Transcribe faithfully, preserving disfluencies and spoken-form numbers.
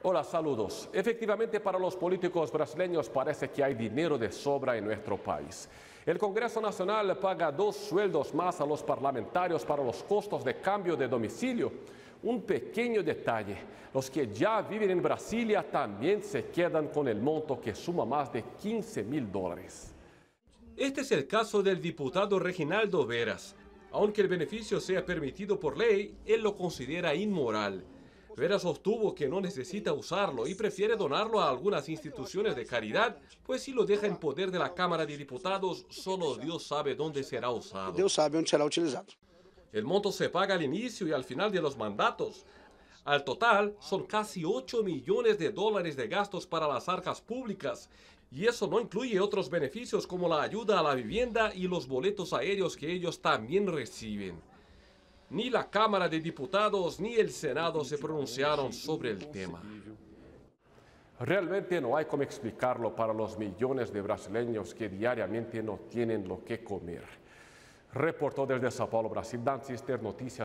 Hola, saludos. Efectivamente, para los políticos brasileños parece que hay dinero de sobra en nuestro país. El Congreso Nacional paga dos sueldos más a los parlamentarios para los costos de cambio de domicilio. Un pequeño detalle, los que ya viven en Brasilia también se quedan con el monto que suma más de quince mil dólares. Este es el caso del diputado Reginaldo Veras. Aunque el beneficio sea permitido por ley, él lo considera inmoral. Veras sostuvo que no necesita usarlo y prefiere donarlo a algunas instituciones de caridad, pues si lo deja en poder de la Cámara de Diputados, solo Dios sabe dónde será usado. Deus sabe onde será utilizado. El monto se paga al inicio y al final de los mandatos. Al total, son casi ocho millones de dólares de gastos para las arcas públicas. Y eso no incluye otros beneficios como la ayuda a la vivienda y los boletos aéreos que ellos también reciben. Ni la Cámara de Diputados ni el Senado se pronunciaron sobre el tema. Realmente no hay cómo explicarlo para los millones de brasileños que diariamente no tienen lo que comer. Reportó desde Sao Paulo, Brasil, Dan Cister, Noticias.